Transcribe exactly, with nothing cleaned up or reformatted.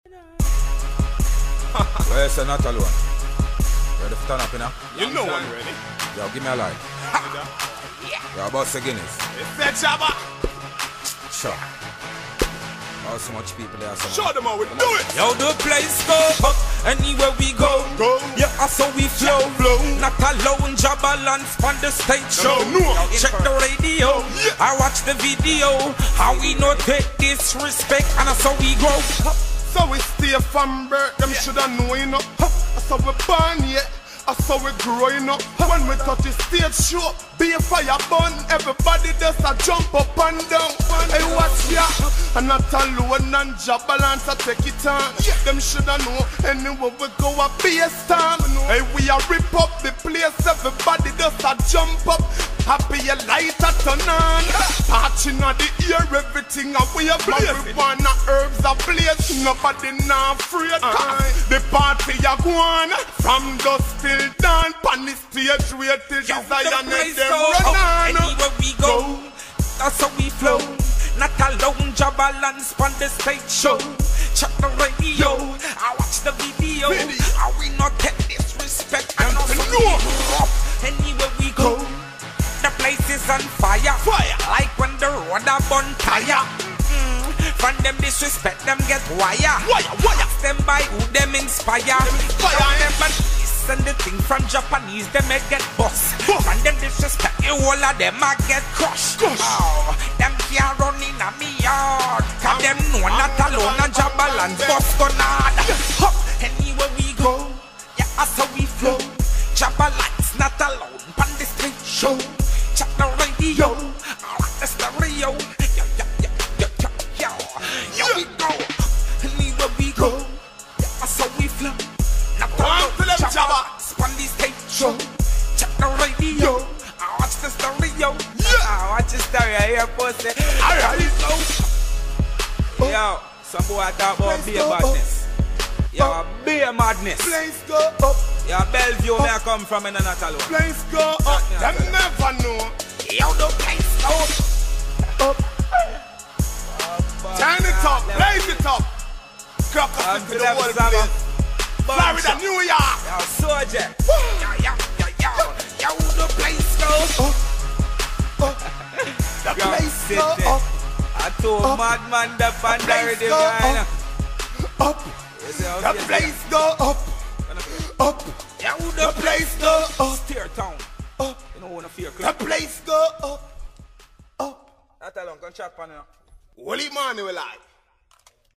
Where's the NOTALONE? Ready for turn up, you know? You know I'm ready. Yo, give me a line. Yo, about the Guinness. It's that Jabba. Sure. Oh, so much people there. So Show them how we do it. Yo, the place go up anywhere we go. Go. Yeah, that's how we flow. Flow. NOTALONE, JABALANCE on the stage show. No, no. Check the radio. Yeah. I watch the video. How we no take disrespect, and that's how we grow. So we stay from birth, them shoulda know, you know. That's how we born, yeah. That's how we growing up. When we touch the stage show, be a fire burn. Everybody does a jump up and down. Hey, watch ya. And NOTALONE and JABALANCE, I take it on. Them shoulda know. Anywhere we go, a be a storm. Hey, we a rip up the place. Everybody does a jump up. Happy a light a turn on. Touching on the ear, everything a we a blaze. Marijuana, herbs a blaze. Nobody not afraid. The party a go on from dusk till dawn. Pan the stage wait till desire make them run on. Anywhere we go, that's how we flow. NOTALONE, JABALANCE on the stage show. Check the radio, I watch the video. How we not take disrespect and also we anywhere we go. The place is on fire, fire. Like when the road a burn tire. Mm-mm. From them disrespect, them get wire. Wire, wire. Ask them by who them inspire. Fire. From them and listen the thing from Japanese, them may get bust. From them disrespect, the whole of them a get crushed. Oh, them can't run in a me yard. Cause them know NOTALONE and JABALANCE bust gun hard. Anywhere we go, yeah, that's how we flow. JABALANCE, NOTALONE, on the street show. Check the radio, I like the stereo. Yo, yo, yo, yo, yo, yo, yo, we go. Anywhere we go, yeah, that's how we flow. NOTALONE, JABALANCE, on the stage show. Check the radio, I watch the stereo. I watch the stereo, here, pussy. Alright, so. Yo, some boy talk about beer madness. Yo, beer madness. Place go up. Yo, Bellevue, where I come from in the NOTALONE. Place go up. Them never know. Yo, the place go up. Turn it up. Blaze it up. Crackers into the whole place. Florida, New York. Yo, soldier. Yo, yo, yo, yo. Yo, the place go up. The place go up. I told madman the bandarity behind. Up. The place go up. Up. Yo, the place go up. Steer town. Up. You don't want to fear. The place go up. Up. NOTALONE, come chat on you. Holy man, we like.